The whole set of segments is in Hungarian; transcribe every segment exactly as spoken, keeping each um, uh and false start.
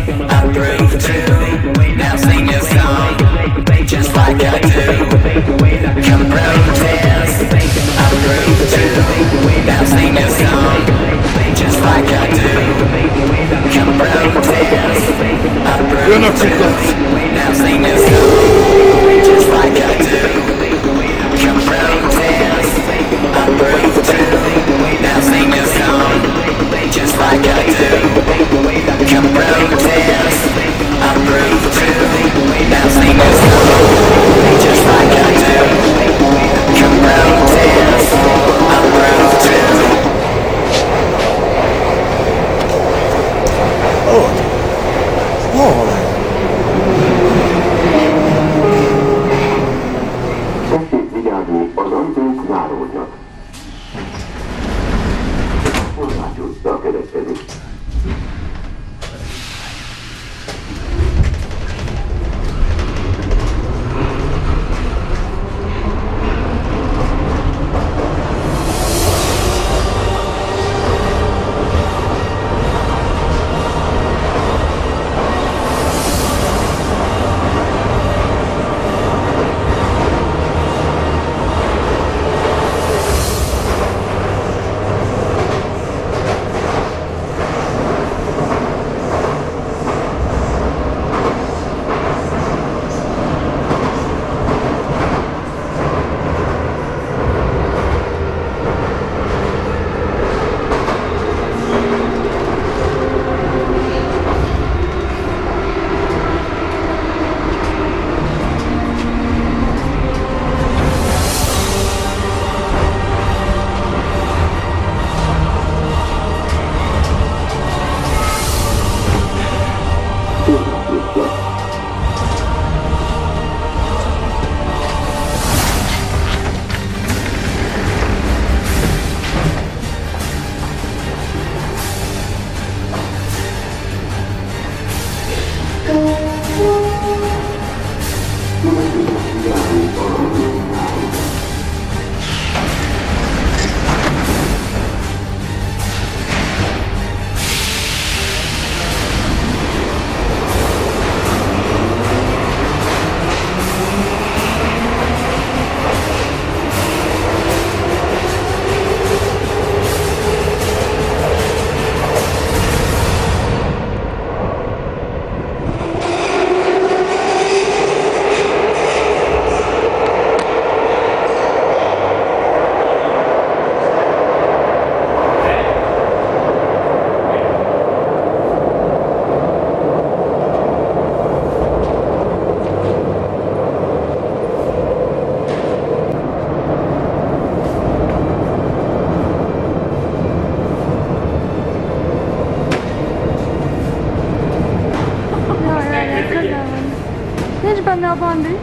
I'm through too. Now sing your song, just like I do. Come protest. I'm through too. Now sing your song, just like I do. Come protest. I'm through too. Now sing your song, just like I do. Come protest. I'm through too. Now sing your song, just like I do. Come protest. I'm through too. Now sing your song, just like I do. Come protest. I'm through too. Oh. Oh. Bambi.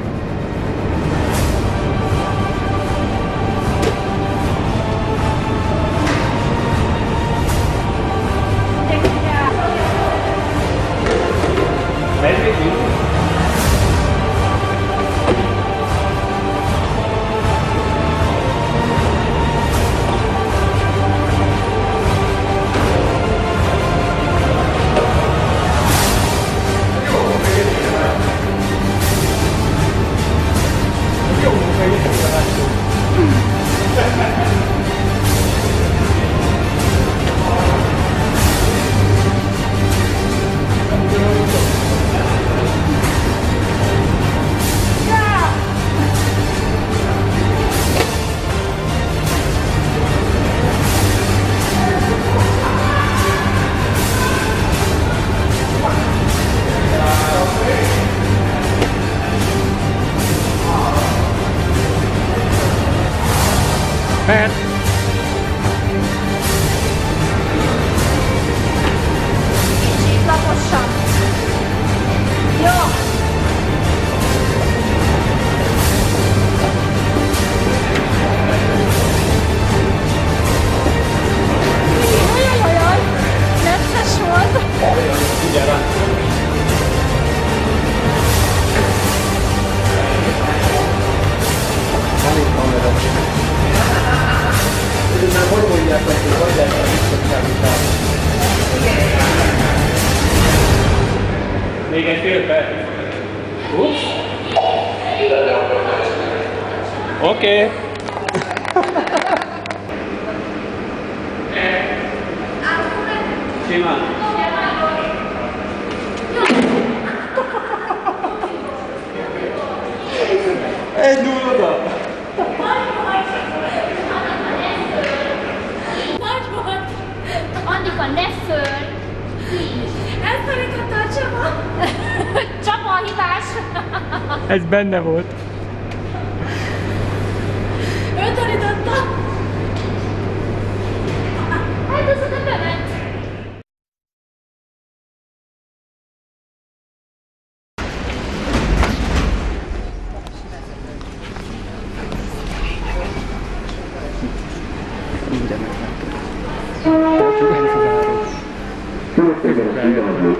Man. Még egy fél perc. Ups. Oké. Okay. Simán. Egy null oda. Nagy volt! Annika, ne föl! Ez tanította a Csaba! Csaba a hibás! Ez benne volt. Ő tanította! Hát az oda bement!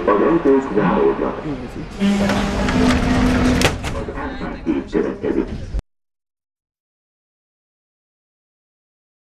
Az következik.